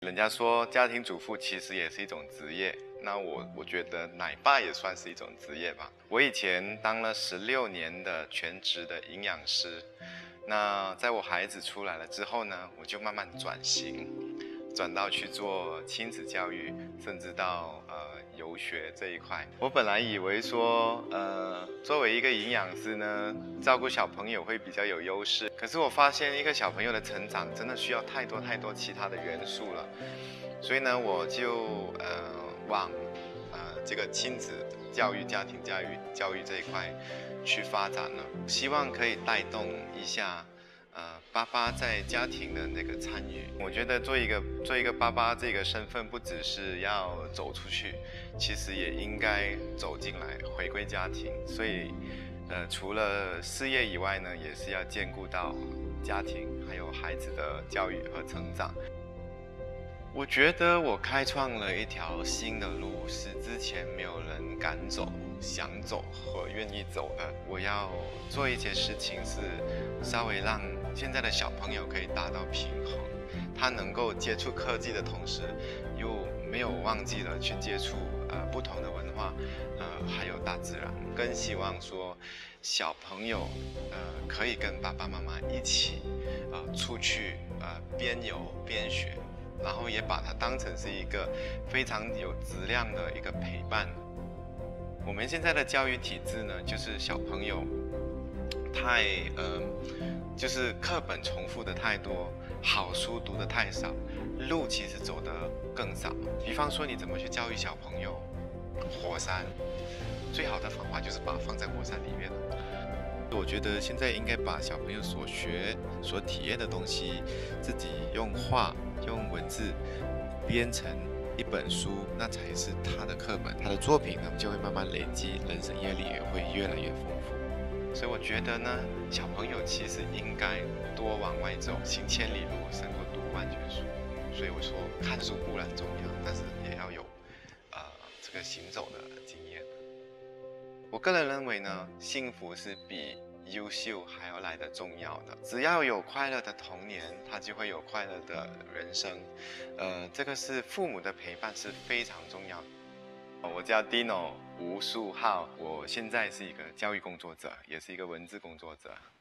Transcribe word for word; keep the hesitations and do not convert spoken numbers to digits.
人家说家庭主妇其实也是一种职业，那我我觉得奶爸也算是一种职业吧。我以前当了十六年的全职的营养师，那在我孩子出来了之后呢，我就慢慢转型，转到去做亲子教育，甚至到呃游学这一块。我本来以为说，呃，作为一个营养师呢，照顾小朋友会比较有优势。可是我发现一个小朋友的成长真的需要太多太多其他的元素了，所以呢，我就呃往呃这个亲子教育、家庭教育、教育这一块去发展了，希望可以带动一下。呃，爸爸在家庭的那个参与，我觉得做一个做一个爸爸这个身份，不只是要走出去，其实也应该走进来，回归家庭。所以，呃，除了事业以外呢，也是要兼顾到家庭还有孩子的教育和成长。我觉得我开创了一条新的路，是之前没有人敢走、想走和愿意走的。我要做一些事情，是稍微让现在的小朋友可以达到平衡，他能够接触科技的同时，又没有忘记了去接触呃不同的文化，呃还有大自然。更希望说，小朋友呃可以跟爸爸妈妈一起，呃出去呃边游边学。然后也把它当成是一个非常有质量的一个陪伴。我们现在的教育体制呢，就是小朋友太呃，就是课本重复的太多，好书读的太少，路其实走的更少。比方说，你怎么去教育小朋友？火山，最好的方法就是把它放在火山里面了。我觉得现在应该把小朋友所学、所体验的东西，自己用画、用文字编成一本书，那才是他的课本，他的作品呢就会慢慢累积，人生阅历也会越来越丰富。所以我觉得呢，小朋友其实应该多往外走，行千里路胜过读万卷书。所以我说，看书固然重要，但是也要有呃这个行走的经验。我个人认为呢，幸福是比优秀还要来得重要的。只要有快乐的童年，他就会有快乐的人生。呃，这个是父母的陪伴是非常重要的。我叫 Dino 吴树浩，我现在是一个教育工作者，也是一个文字工作者。